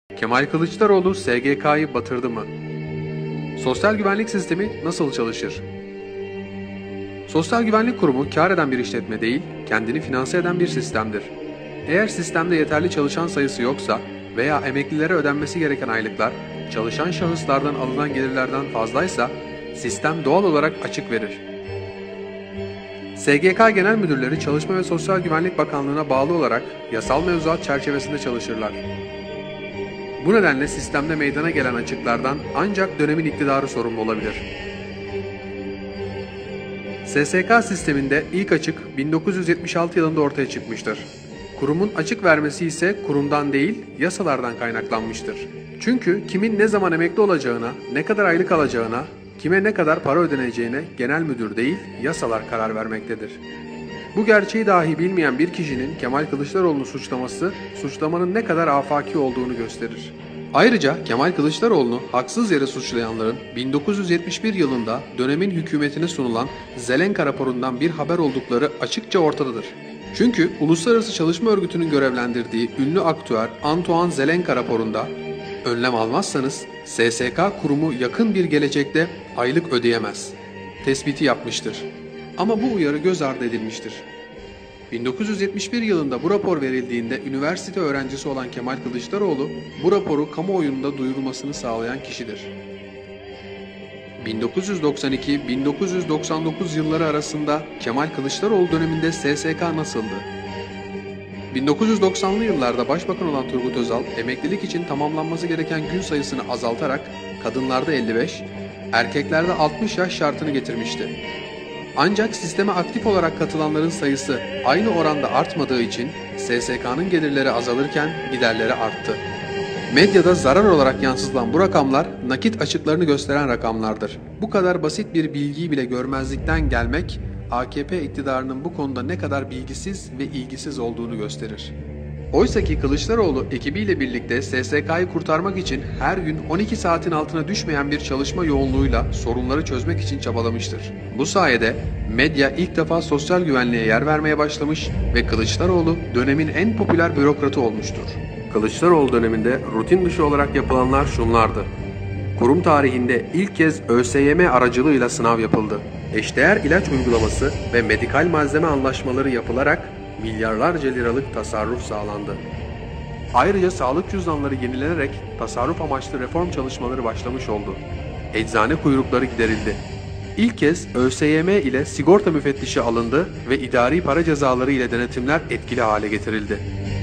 Kemal Kılıçdaroğlu SGK'yı batırdı mı? Sosyal güvenlik sistemi nasıl çalışır? Sosyal Güvenlik Kurumu kâr eden bir işletme değil, kendini finanse eden bir sistemdir. Eğer sistemde yeterli çalışan sayısı yoksa veya emeklilere ödenmesi gereken aylıklar çalışan şahıslardan alınan gelirlerden fazlaysa sistem doğal olarak açık verir. SGK Genel Müdürleri Çalışma ve Sosyal Güvenlik Bakanlığı'na bağlı olarak yasal mevzuat çerçevesinde çalışırlar. Bu nedenle sistemde meydana gelen açıklardan ancak dönemin iktidarı sorumlu olabilir. SSK sisteminde ilk açık 1976 yılında ortaya çıkmıştır. Kurumun açık vermesi ise kurumdan değil, yasalardan kaynaklanmıştır. Çünkü kimin ne zaman emekli olacağına, ne kadar aylık alacağına, kime ne kadar para ödeneceğine genel müdür değil, yasalar karar vermektedir. Bu gerçeği dahi bilmeyen bir kişinin Kemal Kılıçdaroğlu'nu suçlaması, suçlamanın ne kadar afaki olduğunu gösterir. Ayrıca Kemal Kılıçdaroğlu'nu haksız yere suçlayanların 1971 yılında dönemin hükümetine sunulan Zelenka raporundan bir haber oldukları açıkça ortadadır. Çünkü Uluslararası Çalışma Örgütü'nün görevlendirdiği ünlü aktüer Antoine Zelenka raporunda önlem almazsanız SSK kurumu yakın bir gelecekte aylık ödeyemez tespiti yapmıştır. Ama bu uyarı göz ardı edilmiştir. 1971 yılında bu rapor verildiğinde üniversite öğrencisi olan Kemal Kılıçdaroğlu bu raporu kamuoyunda duyurulmasını sağlayan kişidir. 1992-1999 yılları arasında Kemal Kılıçdaroğlu döneminde SSK nasıldı? 1990'lı yıllarda Başbakan olan Turgut Özal, emeklilik için tamamlanması gereken gün sayısını azaltarak kadınlarda 55, erkeklerde 60 yaş şartını getirmişti. Ancak sisteme aktif olarak katılanların sayısı aynı oranda artmadığı için SSK'nın gelirleri azalırken giderleri arttı. Medyada zarar olarak yansıtılan bu rakamlar nakit açıklarını gösteren rakamlardır. Bu kadar basit bir bilgiyi bile görmezlikten gelmek AKP iktidarının bu konuda ne kadar bilgisiz ve ilgisiz olduğunu gösterir. Oysaki Kılıçdaroğlu ekibiyle birlikte SSK'yı kurtarmak için her gün 12 saatin altına düşmeyen bir çalışma yoğunluğuyla sorunları çözmek için çabalamıştır. Bu sayede medya ilk defa sosyal güvenliğe yer vermeye başlamış ve Kılıçdaroğlu dönemin en popüler bürokratı olmuştur. Kılıçdaroğlu döneminde rutin dışı olarak yapılanlar şunlardı. Kurum tarihinde ilk kez ÖSYM aracılığıyla sınav yapıldı. Eşdeğer ilaç uygulaması ve medikal malzeme anlaşmaları yapılarak milyarlarca liralık tasarruf sağlandı. Ayrıca sağlık cüzdanları yenilenerek tasarruf amaçlı reform çalışmaları başlamış oldu. Eczane kuyrukları giderildi. İlk kez ÖSYM ile sigorta müfettişi alındı ve idari para cezaları ile denetimler etkili hale getirildi.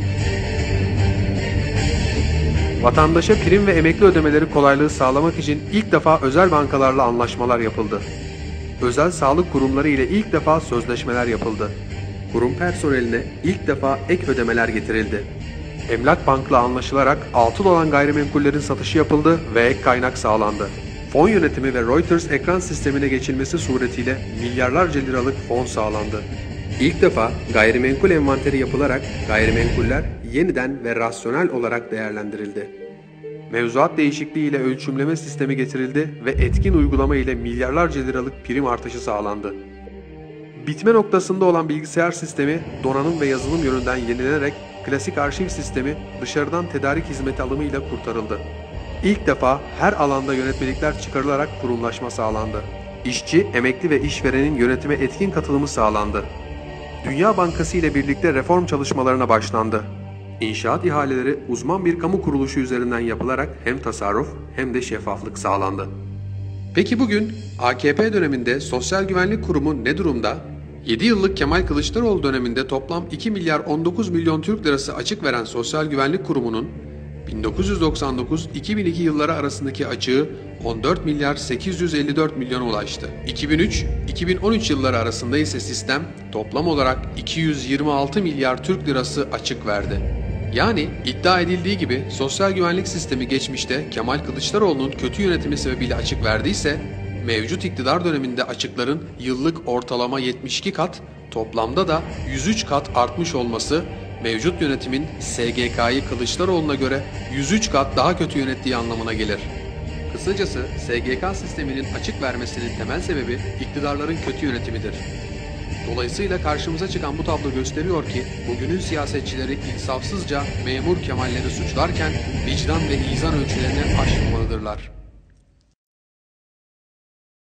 Vatandaşa prim ve emekli ödemeleri kolaylığı sağlamak için ilk defa özel bankalarla anlaşmalar yapıldı. Özel sağlık kurumları ile ilk defa sözleşmeler yapıldı. Kurum personeline ilk defa ek ödemeler getirildi. Emlak Bank'la anlaşılarak atıl olan gayrimenkullerin satışı yapıldı ve ek kaynak sağlandı. Fon yönetimi ve Reuters ekran sistemine geçilmesi suretiyle milyarlarca liralık fon sağlandı. İlk defa gayrimenkul envanteri yapılarak gayrimenkuller yeniden ve rasyonel olarak değerlendirildi. Mevzuat değişikliği ile ölçümleme sistemi getirildi ve etkin uygulama ile milyarlarca liralık prim artışı sağlandı. Bitme noktasında olan bilgisayar sistemi donanım ve yazılım yönünden yenilenerek klasik arşiv sistemi dışarıdan tedarik hizmeti alımıyla kurtarıldı. İlk defa her alanda yönetmelikler çıkarılarak kurumlaşma sağlandı. İşçi, emekli ve işverenin yönetime etkin katılımı sağlandı. Dünya Bankası ile birlikte reform çalışmalarına başlandı. İnşaat ihaleleri uzman bir kamu kuruluşu üzerinden yapılarak hem tasarruf hem de şeffaflık sağlandı. Peki bugün AKP döneminde Sosyal Güvenlik Kurumu ne durumda? 7 yıllık Kemal Kılıçdaroğlu döneminde toplam 2 milyar 19 milyon Türk lirası açık veren Sosyal Güvenlik Kurumu'nun 1999-2002 yılları arasındaki açığı 14 milyar 854 milyona ulaştı. 2003-2013 yılları arasında ise sistem toplam olarak 226 milyar Türk lirası açık verdi. Yani iddia edildiği gibi sosyal güvenlik sistemi geçmişte Kemal Kılıçdaroğlu'nun kötü yönetimi sebebiyle açık verdiyse, mevcut iktidar döneminde açıkların yıllık ortalama 72 kat, toplamda da 103 kat artmış olması, mevcut yönetimin SGK'yı Kılıçdaroğlu'na göre 103 kat daha kötü yönettiği anlamına gelir. Kısacası SGK sisteminin açık vermesinin temel sebebi iktidarların kötü yönetimidir. Dolayısıyla karşımıza çıkan bu tablo gösteriyor ki bugünün siyasetçileri insafsızca memur Kemalleri suçlarken vicdan ve izan ölçülerini aşmamalıdırlar.